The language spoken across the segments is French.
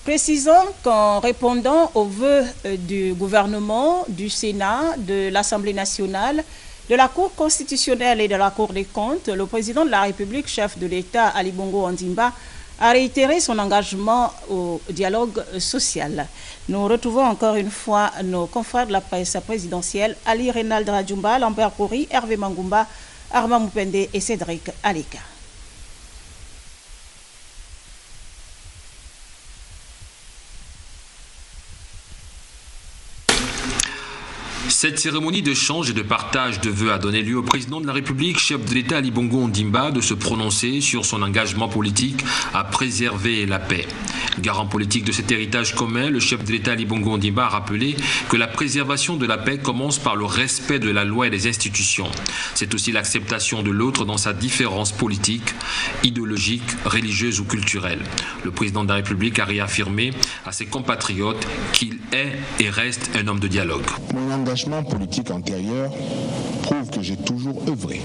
Précisons qu'en répondant aux vœux du gouvernement, du Sénat, de l'Assemblée nationale, de la Cour constitutionnelle et de la Cour des comptes, le président de la République, chef de l'État, Ali Bongo Ondimba, a réitéré son engagement au dialogue social. Nous retrouvons encore une fois nos confrères de la presse présidentielle, Ali Reynald Radjoumba, Lambert Kouri, Hervé Mangumba, Arma Moupende et Cédric Aleka. Cette cérémonie d'échange et de partage de vœux a donné lieu au président de la République, chef de l'État Ali Bongo Ondimba, de se prononcer sur son engagement politique à préserver la paix. Garant politique de cet héritage commun, le chef de l'État Ali Bongo Ondimba a rappelé que la préservation de la paix commence par le respect de la loi et des institutions. C'est aussi l'acceptation de l'autre dans sa différence politique, idéologique, religieuse ou culturelle. Le président de la République a réaffirmé à ses compatriotes qu'il est et reste un homme de dialogue. Mon engagement politique antérieur prouve que j'ai toujours œuvré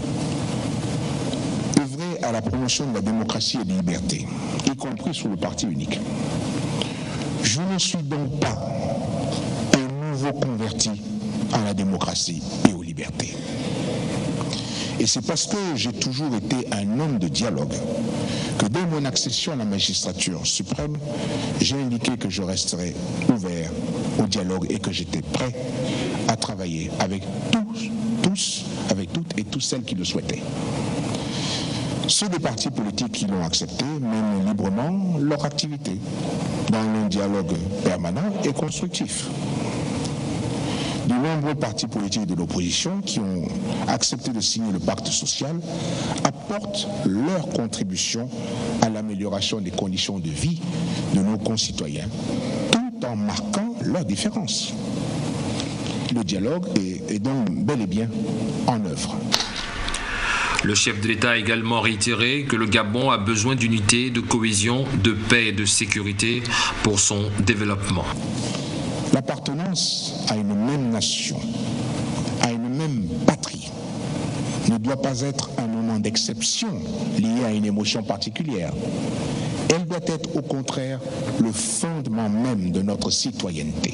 à la promotion de la démocratie et des libertés, y compris sous le parti unique. Je ne suis donc pas un nouveau converti à la démocratie et aux libertés. Et c'est parce que j'ai toujours été un homme de dialogue que dès mon accession à la magistrature suprême, j'ai indiqué que je resterais ouvert au dialogue et que j'étais prêt à travailler avec avec toutes et tous celles qui le souhaitaient. Ceux des partis politiques qui l'ont accepté mènent librement leur activité dans un dialogue permanent et constructif. De nombreux partis politiques de l'opposition qui ont accepté de signer le pacte social apportent leur contribution à l'amélioration des conditions de vie de nos concitoyens, tout en marquant leurs différences. Le dialogue est donc bel et bien en œuvre. Le chef de l'État a également réitéré que le Gabon a besoin d'unité, de cohésion, de paix et de sécurité pour son développement. L'appartenance à une même nation, à une même patrie, ne doit pas être un moment d'exception lié à une émotion particulière. Elle doit être au contraire le fondement même de notre citoyenneté.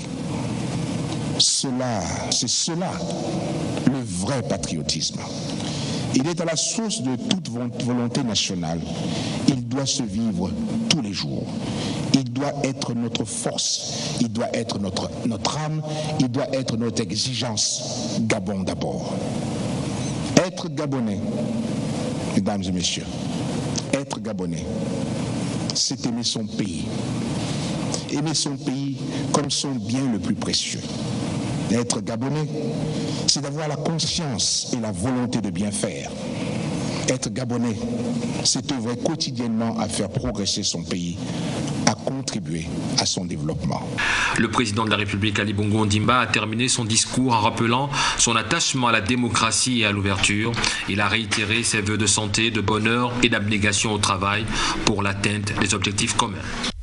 C'est cela le vrai patriotisme. Il est à la source de toute volonté nationale. Il doit se vivre tous les jours. Il doit être notre force. Il doit être notre âme. Il doit être notre exigence. Gabon d'abord. Être Gabonais, mesdames et messieurs, être Gabonais, c'est aimer son pays. Aimer son pays comme son bien le plus précieux. Être Gabonais, c'est d'avoir la conscience et la volonté de bien faire. Être Gabonais, c'est œuvrer quotidiennement à faire progresser son pays, à contribuer à son développement. Le président de la République, Ali Bongo Ondimba, a terminé son discours en rappelant son attachement à la démocratie et à l'ouverture. Il a réitéré ses vœux de santé, de bonheur et d'abnégation au travail pour l'atteinte des objectifs communs.